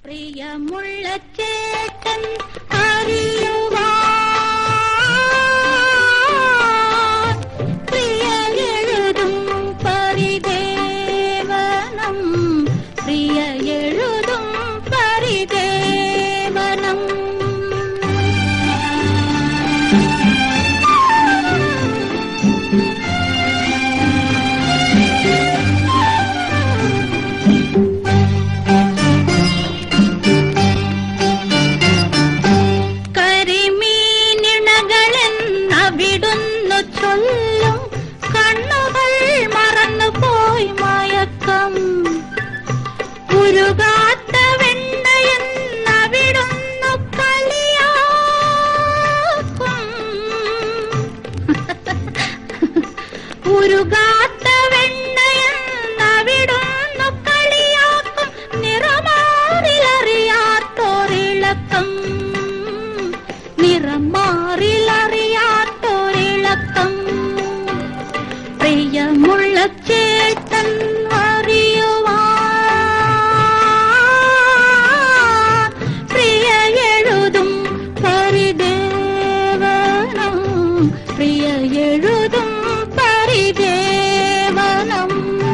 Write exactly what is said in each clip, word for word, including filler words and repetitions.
പ്രിയമുള്ള ചേട്ടൻ അറിയുവാൻ പ്രിയ എഴുതും പരിദേവനം, പ്രിയ എഴുതും പരിദേവനം. ഉരുകാത്ത വെണ്ണയെന്നവിടുന്നു കളിയാക്കും, നിറമാറിലറിയാത്തോരിളക്കം, നിറമാറിലറിയാത്തോരിളക്കം. പ്രിയമുള്ള ചേട്ടൻ അറിയുവാൻ പ്രിയ എഴുതും പരിദേവനം, പ്രിയ എഴുതും പരിദേവനം.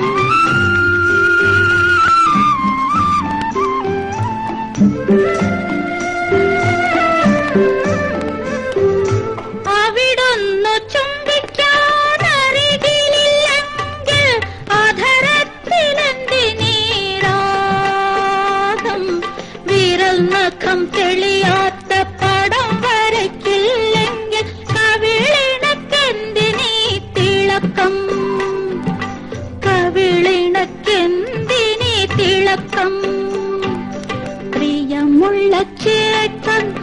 അവിടുന്നു ചുംബിക്കാനരികിലില്ലെങ്കിൽ അധരത്തിലെന്തിനീരാഗം, വിരൽ നഖം തെളിയാത്ത പടം വരയ്ക്കില്ലെങ്കിൽ കവിളിണക്കെന്തിനീ തിളക്കം, കവിളിണക്കെന്തിനീ തിളക്കം. പ്രിയമുള്ള ചേട്ടൻ